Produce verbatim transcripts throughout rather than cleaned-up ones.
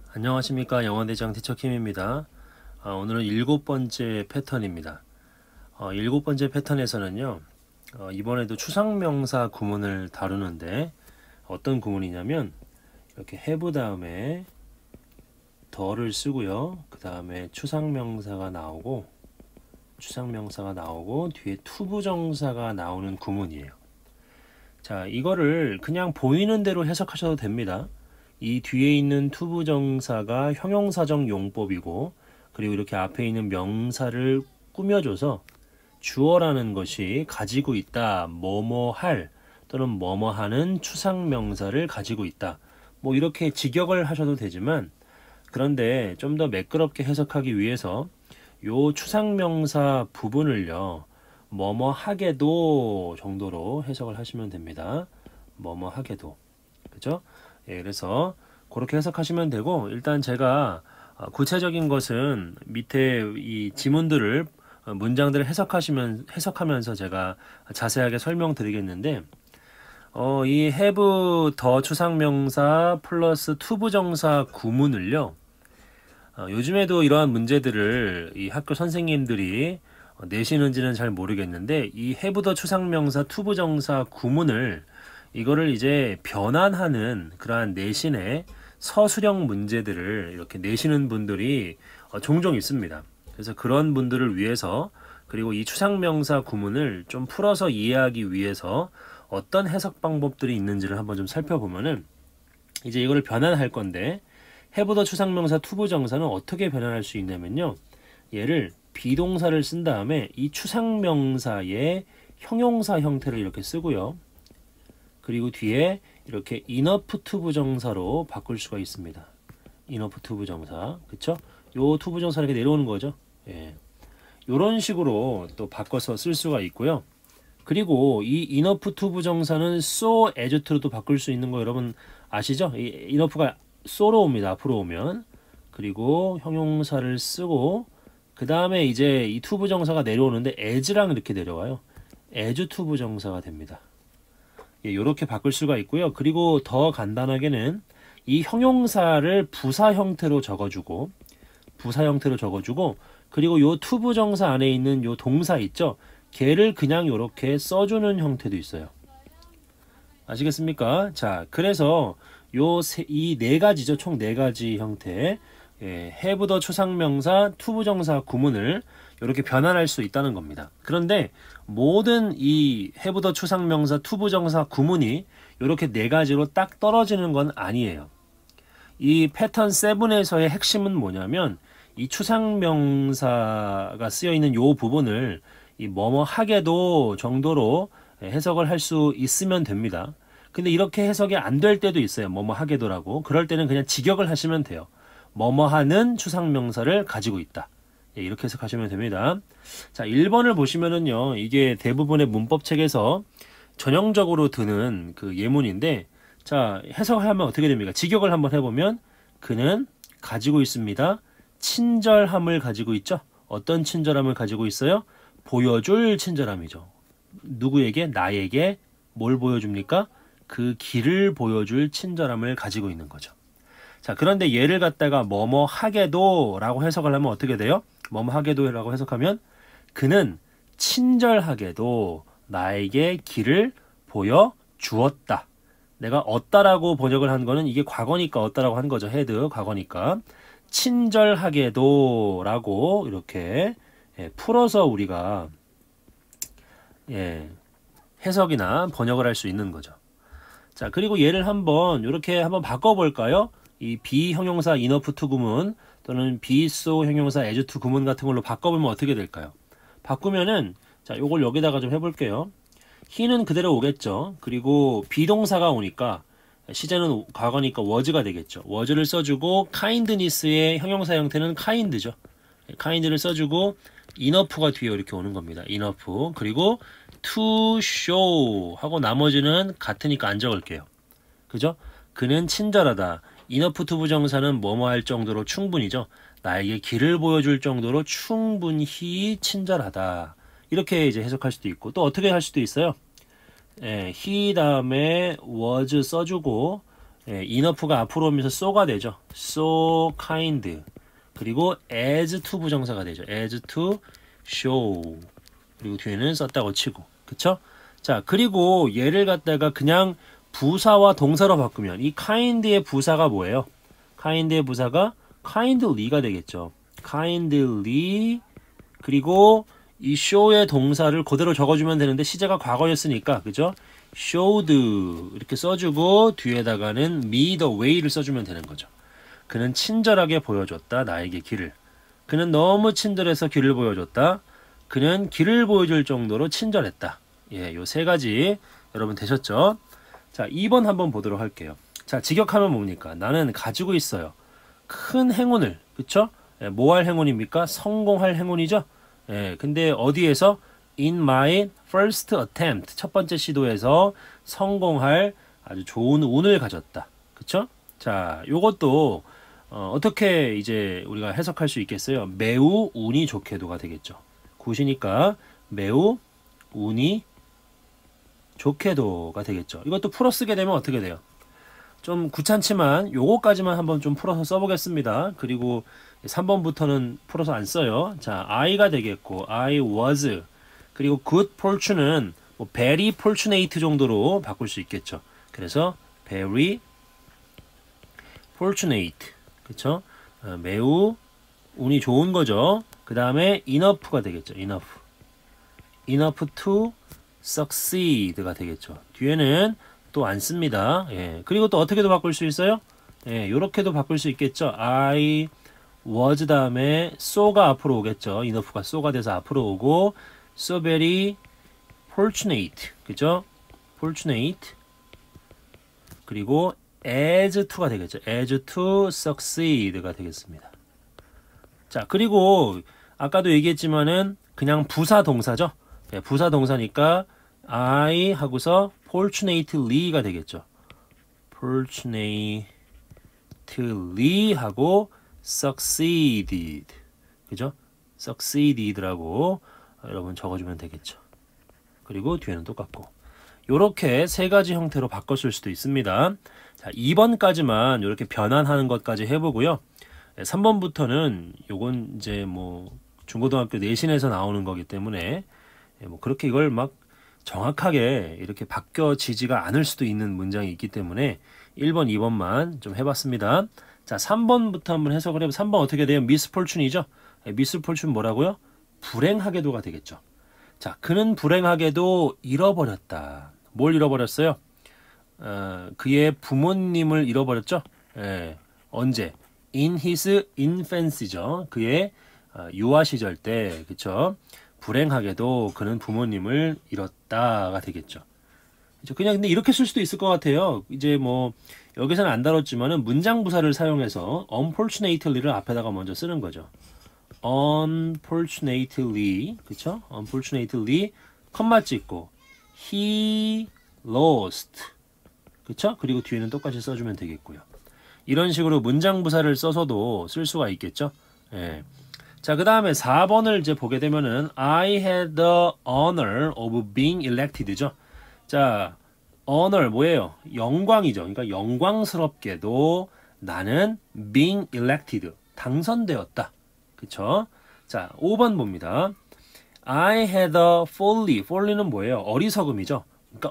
안녕하십니까. 영어대장 티처 킴입니다. 어, 오늘은 일곱 번째 패턴입니다. 어, 일곱 번째 패턴에서는요, 어, 이번에도 추상명사 구문을 다루는데 어떤 구문이냐면 이렇게 have 다음에 더를 쓰고요. 그 다음에 추상명사가 나오고 추상명사가 나오고 뒤에 투부정사가 나오는 구문이에요. 자, 이거를 그냥 보이는 대로 해석하셔도 됩니다. 이 뒤에 있는 투부정사가 형용사적 용법이고, 그리고 이렇게 앞에 있는 명사를 꾸며줘서 주어라는 것이 가지고 있다, 뭐뭐 할 또는 뭐뭐 하는 추상명사를 가지고 있다, 뭐 이렇게 직역을 하셔도 되지만, 그런데 좀 더 매끄럽게 해석하기 위해서 요 추상명사 부분을요 뭐뭐 하게도 정도로 해석을 하시면 됩니다. 뭐뭐 하게도, 그죠? 예, 그래서 그렇게 해석하시면 되고, 일단 제가 구체적인 것은 밑에 이 지문들을 문장들을 해석하시면 해석하면서 제가 자세하게 설명드리겠는데, 어, 이 have 더 추상명사 플러스 투부정사 구문을요, 어, 요즘에도 이러한 문제들을 이 학교 선생님들이 내시는지는 잘 모르겠는데, 이 have 더 추상명사 투부정사 구문을 이거를 이제 변환하는 그러한 내신의 서술형 문제들을 이렇게 내시는 분들이 어, 종종 있습니다. 그래서 그런 분들을 위해서, 그리고 이 추상명사 구문을 좀 풀어서 이해하기 위해서 어떤 해석 방법들이 있는지를 한번 좀 살펴보면은, 이제 이거를 변환할 건데, have 더 추상명사 투부정사는 어떻게 변환할 수 있냐면요, 얘를 비동사를 쓴 다음에 이 추상명사의 형용사 형태를 이렇게 쓰고요, 그리고 뒤에 이렇게 enough 투부정사로 바꿀 수가 있습니다. enough 투부정사, 그쵸? 요 투부정사 이렇게 내려오는 거죠. 예. 요런 식으로 또 바꿔서 쓸 수가 있고요. 그리고 이 enough 투부정사는 so as to로도 바꿀 수 있는 거 여러분 아시죠? 이 enough가 so로 옵니다. 앞으로 오면. 그리고 형용사를 쓰고, 그 다음에 이제 이 투부정사가 내려오는데 as랑 이렇게 내려와요. as 투부정사가 됩니다. 예, 이렇게 바꿀 수가 있고요. 그리고 더 간단하게는 이 형용사를 부사 형태로 적어주고, 부사 형태로 적어주고, 그리고 요 투부정사 안에 있는 요 동사 있죠? 걔를 그냥 이렇게 써주는 형태도 있어요. 아시겠습니까? 자, 그래서 요 이 네 가지죠. 총 네 가지 형태. 예, have 더 추상명사 투부정사 구문을 이렇게 변환할 수 있다는 겁니다. 그런데 모든 이 have 더 추상명사 투부정사 구문이 이렇게 네 가지로 딱 떨어지는 건 아니에요. 이 패턴 칠에서의 핵심은 뭐냐면, 이 추상명사가 쓰여 있는 요 부분을 이 뭐뭐 하게도 정도로 해석을 할 수 있으면 됩니다. 근데 이렇게 해석이 안 될 때도 있어요. 뭐뭐 하게도라고. 그럴 때는 그냥 직역을 하시면 돼요. 뭐뭐 하는 추상명사를 가지고 있다. 예, 이렇게 해석하시면 됩니다. 자, 일 번을 보시면은요, 이게 대부분의 문법책에서 전형적으로 드는 그 예문인데, 자, 해석을 하면 어떻게 됩니까? 직역을 한번 해보면, 그는 가지고 있습니다. 친절함을 가지고 있죠. 어떤 친절함을 가지고 있어요? 보여줄 친절함이죠. 누구에게? 나에게 뭘 보여줍니까? 그 길을 보여줄 친절함을 가지고 있는 거죠. 자, 그런데 얘를 갖다가 뭐뭐 하게도 라고 해석을 하면 어떻게 돼요? 뭐뭐 하게도 라고 해석하면, 그는 친절하게도 나에게 길을 보여주었다. 내가 얻다라고 번역을 한 거는 이게 과거니까 얻다라고 한 거죠. had 과거니까. 친절하게도 라고 이렇게 예, 풀어서 우리가 예, 해석이나 번역을 할 수 있는 거죠. 자, 그리고 얘를 한번 이렇게 한번 바꿔볼까요? 이 비형용사 enough to 구문 또는 be so 형용사 as to 구문 같은 걸로 바꿔보면 어떻게 될까요? 바꾸면은, 자, 요걸 여기다가 좀 해볼게요. he는 그대로 오겠죠. 그리고 비동사가 오니까 시제는 과거니까 was가 되겠죠. was를 써주고, kindness의 형용사 형태는 kind죠. kind를 써주고, enough가 뒤에 이렇게 오는 겁니다. enough. 그리고 to show 하고 나머지는 같으니까 안 적을게요. 그죠? 그는 친절하다. enough 투부정사는 뭐뭐 할 정도로 충분히죠. 나에게 길을 보여줄 정도로 충분히 친절하다. 이렇게 이제 해석할 수도 있고, 또 어떻게 할 수도 있어요? 예, he 다음에 was 써주고, 예, enough가 앞으로 오면서 so가 되죠. so kind. 그리고 as to 부정사가 되죠. as to show. 그리고 뒤에는 썼다고 치고. 그쵸? 자, 그리고 얘를 갖다가 그냥 부사와 동사로 바꾸면 이 kind의 부사가 뭐예요? kind의 부사가 kindly가 되겠죠. kindly. 그리고 이 show의 동사를 그대로 적어주면 되는데 시제가 과거였으니까 그죠? showed 이렇게 써주고 뒤에다가는 me the way를 써주면 되는 거죠. 그는 친절하게 보여줬다 나에게 길을. 그는 너무 친절해서 길을 보여줬다. 그는 길을 보여줄 정도로 친절했다. 예, 요 세 가지 여러분 되셨죠? 자, 이 번 한번 보도록 할게요. 자, 직역하면 뭡니까? 나는 가지고 있어요. 큰 행운을. 그쵸? 예, 뭐 할 행운입니까? 성공할 행운이죠? 예, 근데 어디에서? In my first attempt. 첫 번째 시도에서 성공할 아주 좋은 운을 가졌다. 그쵸? 자, 요것도 어, 어떻게 이제 우리가 해석할 수 있겠어요? 매우 운이 좋게도가 되겠죠. 굿이니까 매우 운이 좋게도가 되겠죠. 이것도 풀어 쓰게 되면 어떻게 돼요? 좀 귀찮지만 요거까지만 한번 좀 풀어서 써보겠습니다. 그리고 삼 번부터는 풀어서 안 써요. 자, I가 되겠고 I was. 그리고 good fortune은 뭐 very fortunate 정도로 바꿀 수 있겠죠. 그래서 very fortunate. 그쵸? 어, 매우 운이 좋은 거죠. 그 다음에 enough가 되겠죠. enough. enough to succeed가 되겠죠. 뒤에는 또 안 씁니다. 예. 그리고 또 어떻게도 바꿀 수 있어요? 예, 요렇게도 바꿀 수 있겠죠. I was 다음에 so가 앞으로 오겠죠. enough가 so가 돼서 앞으로 오고 so very fortunate. 그죠? fortunate. 그리고 as to가 되겠죠. as to succeed가 되겠습니다. 자, 그리고 아까도 얘기했지만은 그냥 부사 동사죠. 예, 부사 동사니까 I 하고서 fortunately가 되겠죠. fortunately 하고 succeeded. 그죠? succeeded라고 여러분 적어주면 되겠죠. 그리고 뒤에는 똑같고. 요렇게 세 가지 형태로 바꿨을 수도 있습니다. 자, 이 번까지만 이렇게 변환하는 것까지 해보고요. 삼 번부터는 요건 이제 뭐 중고등학교 내신에서 나오는 거기 때문에 뭐 그렇게 이걸 막 정확하게 이렇게 바뀌어지지가 않을 수도 있는 문장이 있기 때문에 일 번, 이 번만 좀 해봤습니다. 자, 삼 번부터 한번 해석을 해보면 삼 번 어떻게 돼요? misfortune이죠? misfortune 뭐라고요? 불행하게도가 되겠죠. 자, 그는 불행하게도 잃어버렸다. 뭘 잃어버렸어요? 어, 그의 부모님을 잃어버렸죠? 예, 언제? In his infancy죠. 그의 어, 유아 시절 때, 그쵸? 불행하게도 그는 부모님을 잃었다가 되겠죠. 그쵸? 그냥 근데 이렇게 쓸 수도 있을 것 같아요. 이제 뭐 여기서는 안 다뤘지만은 문장 부사를 사용해서 unfortunately를 앞에다가 먼저 쓰는 거죠. unfortunately, 그쵸? unfortunately, 컴마 찍고 he lost, 그쵸? 그리고 뒤에는 똑같이 써주면 되겠고요. 이런 식으로 문장 부사를 써서도 쓸 수가 있겠죠. 예. 자, 그 다음에 사 번을 이제 보게 되면은 I had the honor of being elected죠. 자, honor 뭐예요? 영광이죠. 그러니까 영광스럽게도 나는 being elected, 당선되었다. 그쵸? 자, 오 번 봅니다. I had a folly. folly는 뭐예요? 어리석음이죠. 그러니까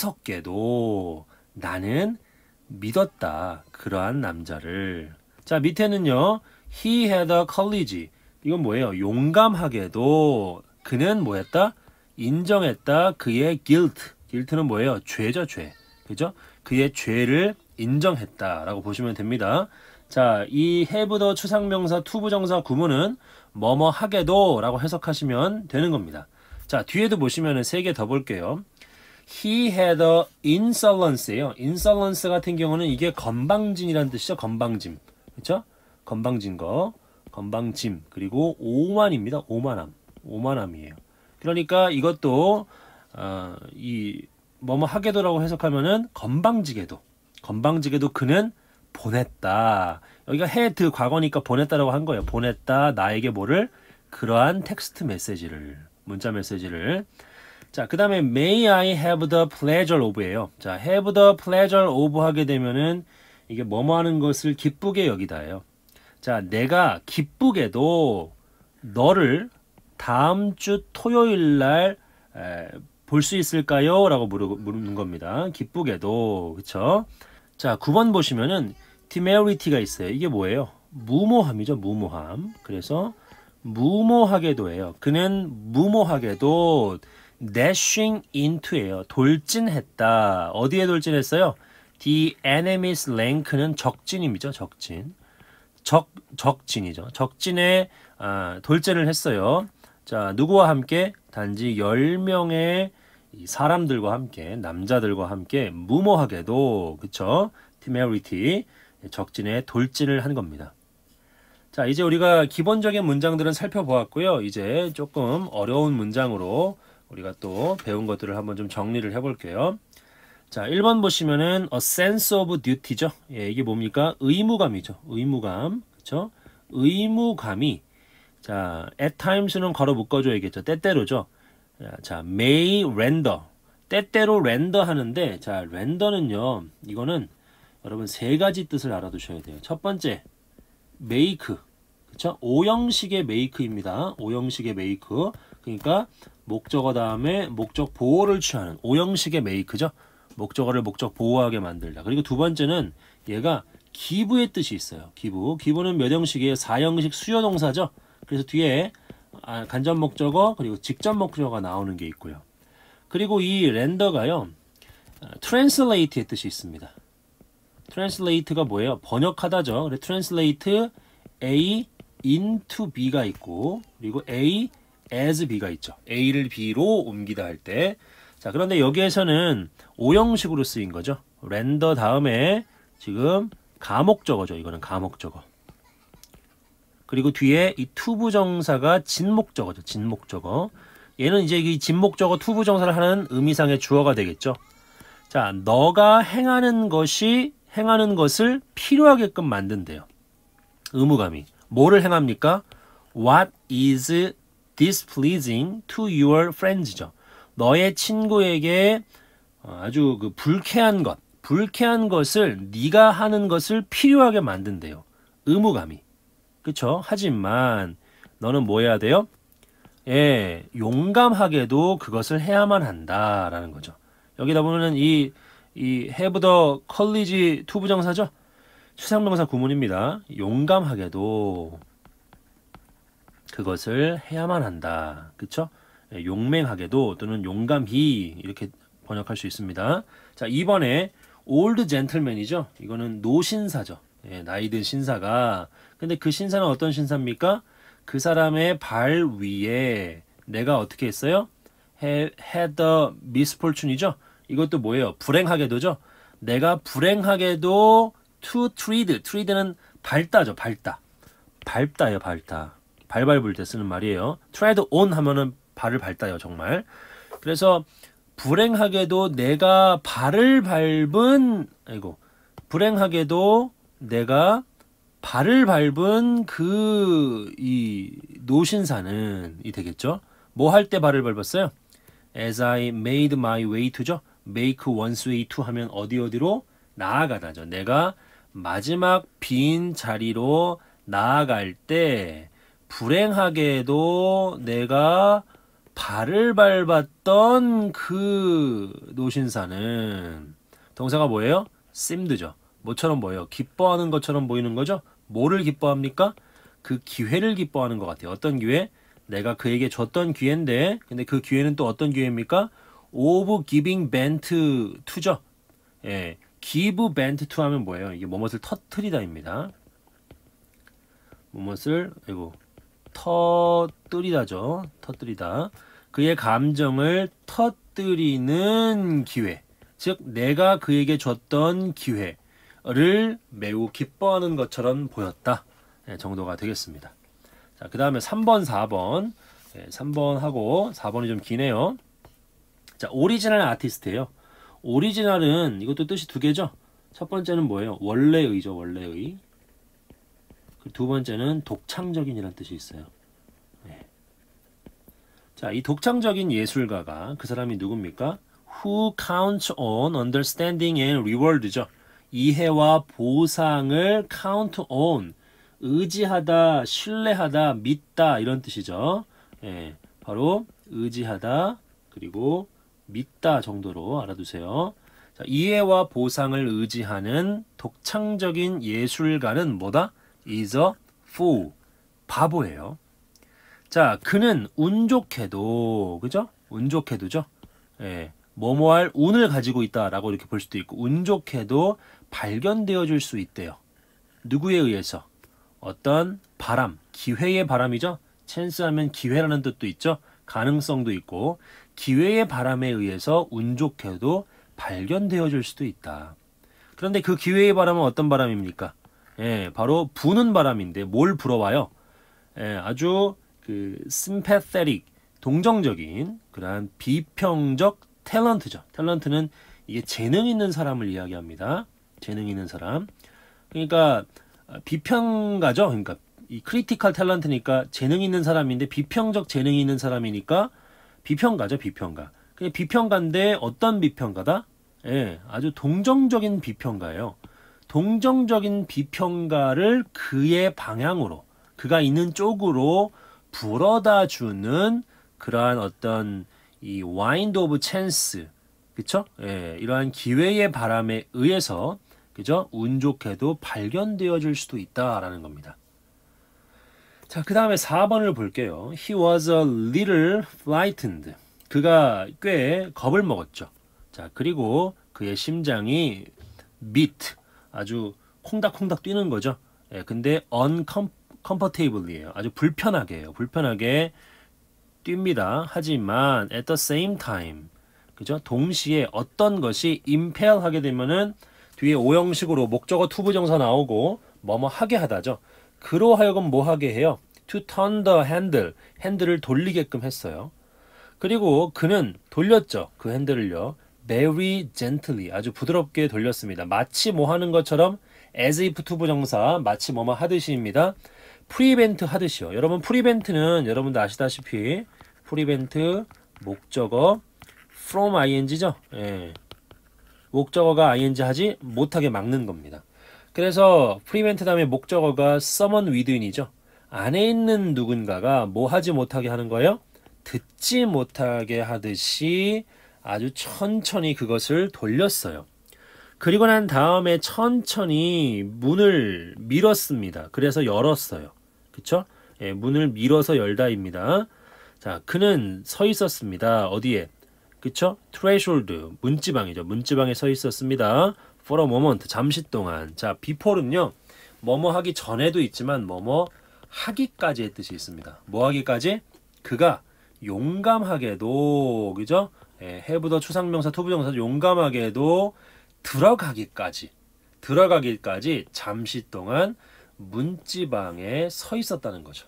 어리석게도 나는 믿었다. 그러한 남자를. 자, 밑에는요. He had a courage. 이건 뭐예요? 용감하게도 그는 뭐했다? 인정했다. 그의 guilt. guilt는 뭐예요? 죄죠, 죄. 그죠? 그의 죄를 인정했다라고 보시면 됩니다. 자, 이 have the 추상명사 투부정사 구문은 뭐뭐 하게도 라고 해석하시면 되는 겁니다. 자, 뒤에도 보시면 세 개 더 볼게요. He had a insolence예요. insolence 같은 경우는 이게 건방진이라는 뜻이죠. 건방짐. 그렇죠? 건방진 거. 건방짐. 그리고 오만입니다. 오만함. 오만함이에요. 그러니까 이것도 어, 이 뭐뭐 하게도라고 해석하면은 건방지게도. 건방지게도 그는 보냈다. 여기가 had 과거니까 보냈다라고 한 거예요. 보냈다. 나에게 뭐를? 그러한 텍스트 메시지를. 문자 메시지를. 자, 그 다음에 may I have the pleasure of예요. 자, have the pleasure of 하게 되면은 이게 뭐뭐 하는 것을 기쁘게 여기다예요. 자, 내가 기쁘게도 너를 다음 주 토요일 날 볼 수 있을까요? 라고 물는 겁니다. 기쁘게도. 그쵸? 자, 구 번 보시면은 temerity가 있어요. 이게 뭐예요? 무모함이죠. 무모함. 그래서 무모하게도예요. 그는 무모하게도 dashing into예요. 돌진했다. 어디에 돌진했어요? The enemy's rank는 적진임이죠. 적진. 적, 적진이죠. 적진에 아, 돌진을 했어요. 자, 누구와 함께? 단지 열 명의 사람들과 함께, 남자들과 함께 무모하게도, 그쵸? temerity, 적진에 돌진을 한 겁니다. 자, 이제 우리가 기본적인 문장들은 살펴보았고요. 이제 조금 어려운 문장으로 우리가 또 배운 것들을 한번 좀 정리를 해볼게요. 자, 일 번 보시면은 a sense of duty죠. 예, 이게 뭡니까? 의무감이죠. 의무감. 그쵸? 의무감이 자, at times는 걸어 묶어줘야겠죠. 때때로죠. 자, may render. 때때로 render 하는데 자, render는요. 이거는 여러분 세 가지 뜻을 알아두셔야 돼요. 첫 번째, make. 그쵸? 오형식의 make입니다. 오형식의 make. 그러니까 목적어 다음에 목적 보호를 취하는 오형식의 make죠. 목적어를 목적 보호하게 만들다. 그리고 두 번째는 얘가 기부의 뜻이 있어요. 기부. 기부는 몇 형식이에요? 사형식 수요 동사죠. 그래서 뒤에 간접 목적어 그리고 직접 목적어가 나오는 게 있고요. 그리고 이 렌더가요. translate의 뜻이 있습니다. translate가 뭐예요? 번역하다죠. 그래서 translate A into B가 있고 그리고 A as B가 있죠. A를 B로 옮기다 할 때. 자, 그런데 여기에서는 오형식으로 쓰인 거죠. 렌더 다음에 지금 가목적어죠. 이거는 가목적어. 그리고 뒤에 이 투부정사가 진목적어죠. 진목적어. 얘는 이제 이 진목적어 투부정사를 하는 의미상의 주어가 되겠죠. 자, 너가 행하는 것이 행하는 것을 필요하게끔 만든대요. 의무감이. 뭐를 행합니까? What is displeasing to your friends죠. 너의 친구에게 아주 그 불쾌한 것, 불쾌한 것을 네가 하는 것을 필요하게 만든대요. 의무감이. 그쵸? 하지만 너는 뭐 해야 돼요? 예, 용감하게도 그것을 해야만 한다라는 거죠. 여기다 보면은 이, 이 have the courage 투부정사죠? 추상명사 구문입니다. 용감하게도 그것을 해야만 한다. 그쵸? 예, 용맹하게도 또는 용감히 이렇게 번역할 수 있습니다. 자, 이번에 old gentleman이죠. 이거는 노신사죠. 예, 나이 든 신사가. 근데 그 신사는 어떤 신사입니까? 그 사람의 발 위에 내가 어떻게 했어요? had the misfortune이죠. 이것도 뭐예요? 불행하게도죠. 내가 불행하게도 to tread. tread는 밟다죠. 밟다. 밟다요. 밟다. 발 밟을 때 쓰는 말이에요. tread on 하면은 발을 밟다요. 정말. 그래서 불행하게도 내가 발을 밟은 아이고 불행하게도 내가 발을 밟은 그 이 노신사는 이 되겠죠. 뭐 할 때 발을 밟았어요? As I made my way to죠. make one's way to 하면 어디 어디로? 나아가다죠. 내가 마지막 빈 자리로 나아갈 때 불행하게도 내가 발을 밟았던 그 노신사는 동사가 뭐예요? seemed죠. 뭐처럼 보여요? 기뻐하는 것처럼 보이는 거죠? 뭐를 기뻐합니까? 그 기회를 기뻐하는 것 같아요. 어떤 기회? 내가 그에게 줬던 기회인데 근데 그 기회는 또 어떤 기회입니까? of giving vent to죠. 예, give vent to 하면 뭐예요? 이게 뭐뭇을 터뜨리다입니다. 뭐뭇을 아이고 터뜨리다죠. 터뜨리다. 그의 감정을 터뜨리는 기회. 즉 내가 그에게 줬던 기회를 매우 기뻐하는 것처럼 보였다. 네, 정도가 되겠습니다. 자, 그 다음에 삼 번, 사 번. 네, 삼 번 하고 사 번이 좀 기네요. 자, 오리지널 아티스트예요. 오리지널은 이것도 뜻이 두 개죠. 첫 번째는 뭐예요? 원래의죠. 원래의. 두 번째는 독창적인이라는 뜻이 있어요. 네. 자, 이 독창적인 예술가가 그 사람이 누굽니까? Who counts on understanding and reward죠. 이해와 보상을 count on, 의지하다, 신뢰하다, 믿다 이런 뜻이죠. 예, 바로 의지하다 그리고 믿다 정도로 알아두세요. 자, 이해와 보상을 의지하는 독창적인 예술가는 뭐다? is a fool. 바보예요. 자, 그는 운 좋게도, 그죠? 운 좋게도죠. 예, 뭐뭐할 운을 가지고 있다라고 이렇게 볼 수도 있고, 운 좋게도 발견되어 줄 수 있대요. 누구에 의해서? 어떤 바람, 기회의 바람이죠. 찬스 하면 기회라는 뜻도 있죠. 가능성도 있고, 기회의 바람에 의해서 운 좋게도 발견되어 줄 수도 있다. 그런데 그 기회의 바람은 어떤 바람입니까? 예, 바로 부는 바람인데 뭘 불어와요? 예, 아주 그 sympathetic, 동정적인 그러한 비평적 탤런트죠. 탤런트는 이게 재능 있는 사람을 이야기합니다. 재능 있는 사람. 그러니까 비평가죠. 그러니까 이 크리티컬 탤런트니까 재능 있는 사람인데 비평적 재능이 있는 사람이니까 비평가죠. 비평가. 그냥 비평가인데 어떤 비평가다? 예, 아주 동정적인 비평가예요. 동정적인 비평가를 그의 방향으로, 그가 있는 쪽으로 불어다 주는 그러한 어떤 이 와인드 오브 찬스, 그쵸? 예, 이러한 기회의 바람에 의해서, 그죠? 운 좋게도 발견되어 줄 수도 있다라는 겁니다. 자, 그 다음에 사 번을 볼게요. He was a little frightened. 그가 꽤 겁을 먹었죠. 자, 그리고 그의 심장이 beat, 아주 콩닥콩닥 뛰는 거죠. 예, 근데 uncomfortably예요. 아주 불편하게 해요. 불편하게 뜁니다. 하지만 at the same time, 그죠? 동시에 어떤 것이 impel 하게 되면은 뒤에 오형식으로 목적어 투부정사 나오고 뭐뭐 하게 하다죠. 그로 하여금 뭐 하게 해요? to turn the handle, 핸들을 돌리게끔 했어요. 그리고 그는 돌렸죠. 그 핸들을요. very gently, 아주 부드럽게 돌렸습니다. 마치 뭐 하는 것처럼 as if 투부정사, 마치 뭐뭐 하듯이입니다. prevent 하듯이요. 여러분 prevent는 여러분도 아시다시피 prevent 목적어 from ing죠. 예. 목적어가 ing 하지 못하게 막는 겁니다. 그래서 prevent 다음에 목적어가 someone within이죠. 안에 있는 누군가가 뭐 하지 못하게 하는 거예요? 듣지 못하게 하듯이 아주 천천히 그것을 돌렸어요. 그리고 난 다음에 천천히 문을 밀었습니다. 그래서 열었어요. 그쵸? 예, 문을 밀어서 열다입니다. 자, 그는 서 있었습니다. 어디에? 그쵸? threshold, 문지방이죠. 문지방에 서 있었습니다. for a moment, 잠시 동안. 자, before는요. 뭐뭐 하기 전에도 있지만 뭐뭐 하기까지의 뜻이 있습니다. 뭐 하기까지? 그가 용감하게도, 그죠? 예, 해부더 추상명사, 투부정사 용감하게도 들어가기까지, 들어가기까지 잠시 동안 문지방에 서 있었다는 거죠.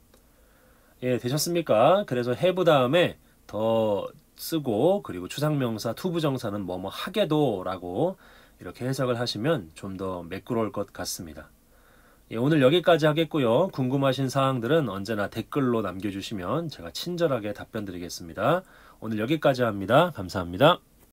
예, 되셨습니까? 그래서 have 다음에 더 쓰고 그리고 추상명사, 투부정사는 뭐뭐 하게도 라고 이렇게 해석을 하시면 좀 더 매끄러울 것 같습니다. 예, 오늘 여기까지 하겠고요. 궁금하신 사항들은 언제나 댓글로 남겨주시면 제가 친절하게 답변 드리겠습니다. 오늘 여기까지 합니다. 감사합니다.